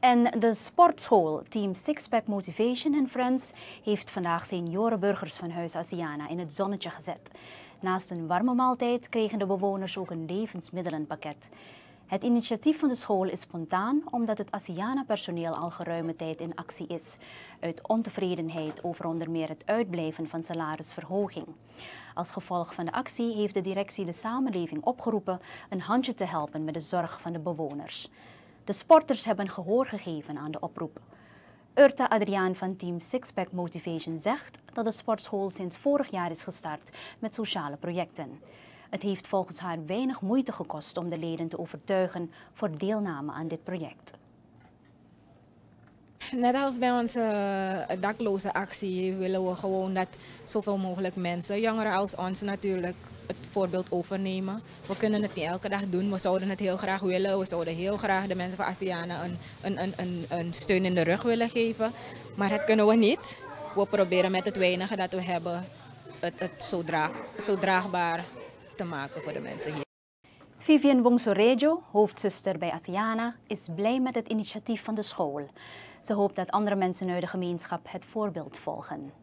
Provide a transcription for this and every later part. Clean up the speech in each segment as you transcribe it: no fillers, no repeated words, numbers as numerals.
En de sportschool Team Sixpack Motivation and Friends heeft vandaag seniorenburgers van Huis Asiana in het zonnetje gezet. Naast een warme maaltijd kregen de bewoners ook een levensmiddelenpakket. Het initiatief van de school is spontaan omdat het Asiana-personeel al geruime tijd in actie is. Uit ontevredenheid over onder meer het uitblijven van salarisverhoging. Als gevolg van de actie heeft de directie de samenleving opgeroepen een handje te helpen met de zorg van de bewoners. De sporters hebben gehoor gegeven aan de oproep. Urta Adriaan van Team Sixpack Motivation zegt dat de sportschool sinds vorig jaar is gestart met sociale projecten. Het heeft volgens haar weinig moeite gekost om de leden te overtuigen voor deelname aan dit project. Net als bij onze dakloze actie willen we gewoon dat zoveel mogelijk mensen, jongeren als ons natuurlijk, het voorbeeld overnemen. We kunnen het niet elke dag doen, we zouden het heel graag willen. We zouden heel graag de mensen van Asiana een steun in de rug willen geven. Maar dat kunnen we niet. We proberen met het weinige dat we hebben het zo draagbaar te maken voor de mensen hier. Vivian Wongsorejo, hoofdzuster bij Asiana, is blij met het initiatief van de school. Ze hoopt dat andere mensen uit de gemeenschap het voorbeeld volgen.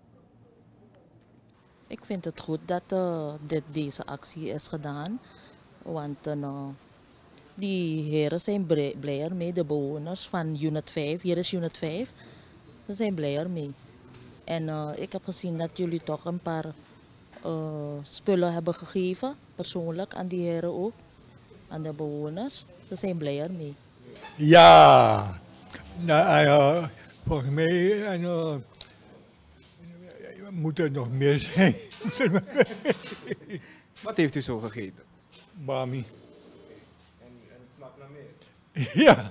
Ik vind het goed dat deze actie is gedaan. Want die heren zijn blij ermee, de bewoners van Unit 5. Hier is Unit 5. Ze zijn blij ermee. En ik heb gezien dat jullie toch een paar spullen hebben gegeven, persoonlijk aan die heren ook, aan de bewoners. Ze zijn blij ermee. Ja, nou, volgens mij moet er nog meer zijn. Wat heeft u zo gegeten? Bami. En smaakt naar meer? Ja.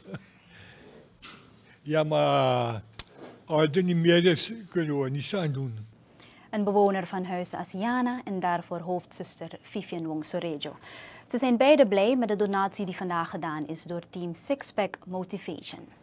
Ja, maar als er niet meer is, kunnen we niets aan doen. Een bewoner van Huis Asiana en daarvoor hoofdzuster Vivian Wongsorejo. Ze zijn beide blij met de donatie die vandaag gedaan is door Team Sixpack Motivation.